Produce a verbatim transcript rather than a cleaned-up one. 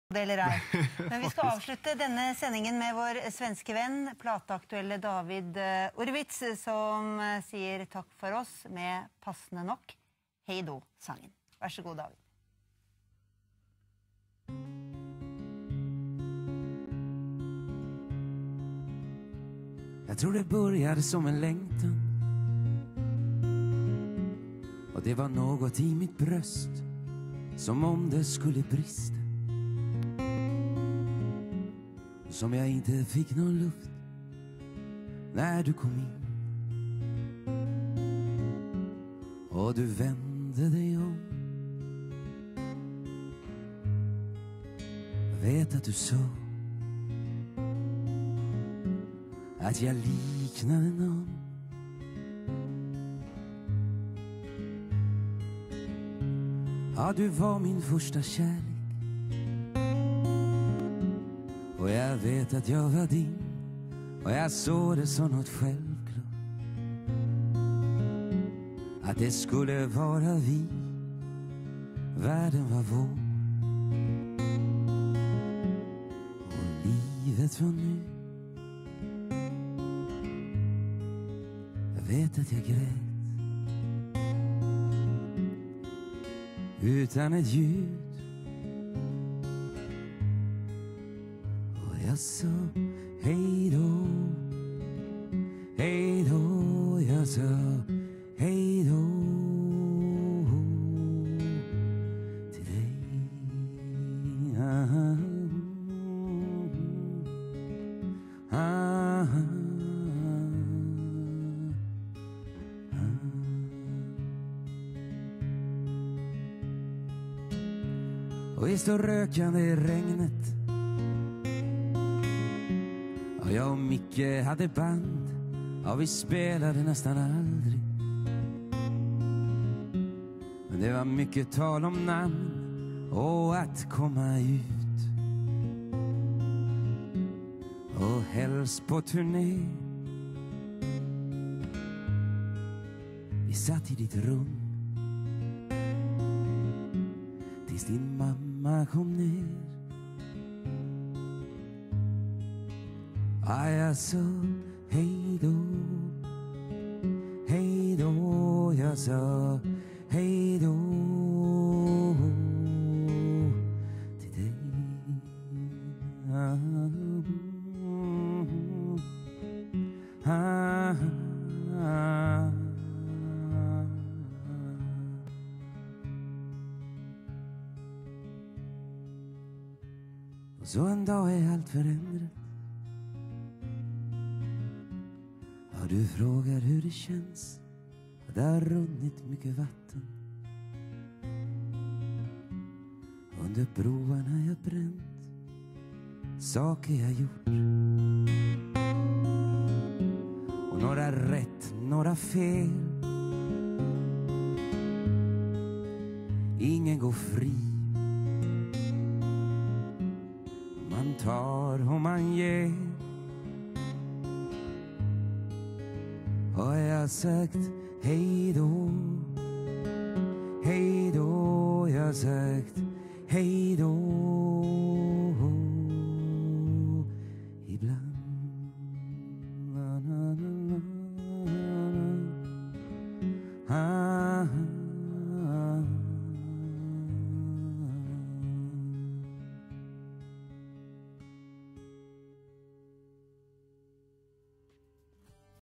Eller är. Men vi ska avsluta denna sändningen med vår svenska vän, plateaktuelle David Orvitz, som säger tack för oss med passande nog Hej då sangen. Varsågod David. Jag tror det började som en längtan, och det var något i mitt bröst som om det skulle brista, som jag inte fick någon luft när du kom in. Och du vände dig om. Jag vet att du sa att jag liknade någon. Ja, du var min första kärlek, och jag vet att jag var din, och jag såg det som något självklart, att det skulle vara vi, världen var vår, och livet var nu. Jag vet att jag grät utan ett ljud, och jag sa hej då, hej då, jag sa hej då till dig. Ah, ah, ah. Och vi står rökande i regnet, och jag och Micke hade band, och vi spelade nästan aldrig. Men det var mycket tal om namn och att komma ut, och helst på turné. Vi satt i ditt rum tills din mamma kom ner. Ah, jag sa hej då, hej då, jag sa hej då till dig. Ah, ah, ah. Och så en dag är allt förändrat. Ja, du frågar hur det känns. Det har runnit mycket vatten. Under broarna jag bränt. Saker jag gjort. Och några rätt, några fel. Ingen går fri. Man tar och man ger. Har jag sagt hej då, hej då, jag har sagt hej då